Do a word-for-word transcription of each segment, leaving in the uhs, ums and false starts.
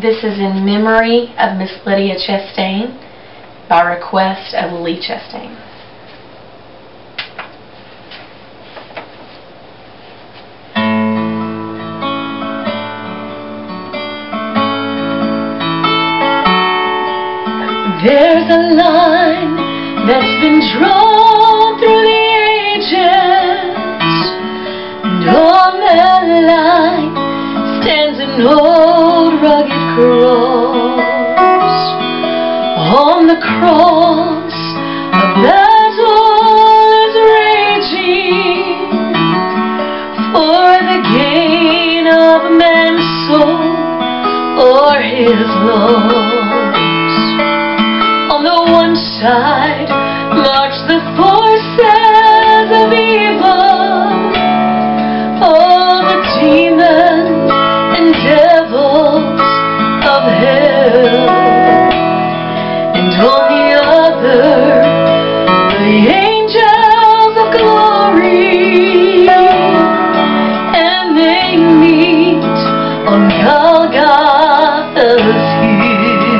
This is in memory of Miss Lydia Chastain by request of Lee Chastain. There's a line that's been drawn through the ages, and on that line stands an old rugged cross. On the cross a battle is raging for the gain of man's soul or his loss. On the one side march the forces of evil, all the demons and devils of hell, and on the other the angels of glory, and they meet on Golgotha's hill.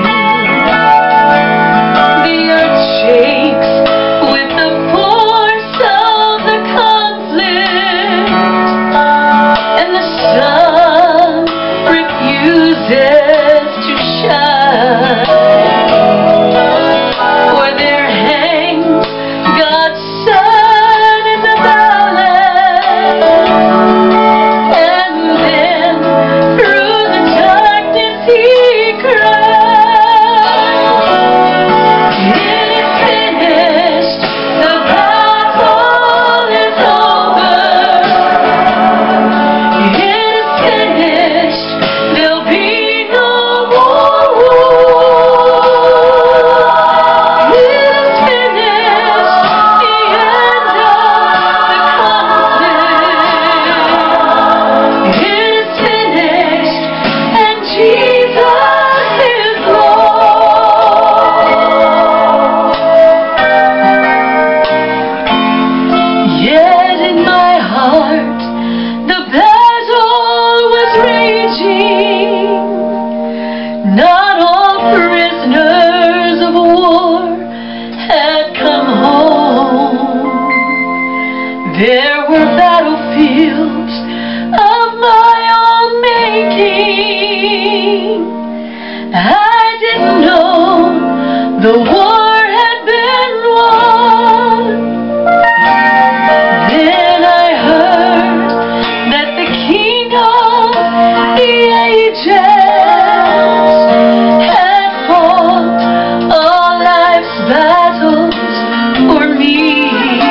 To shine, where there hangs God's Son in the balance, and then through the darkness He cries, "It is finished, the battle is over. It is finished, there'll be not all prisoners of war had come home. There were battlefields of my own making. I didn't know the war had been won. Then I heard that the King of the ages battles for me.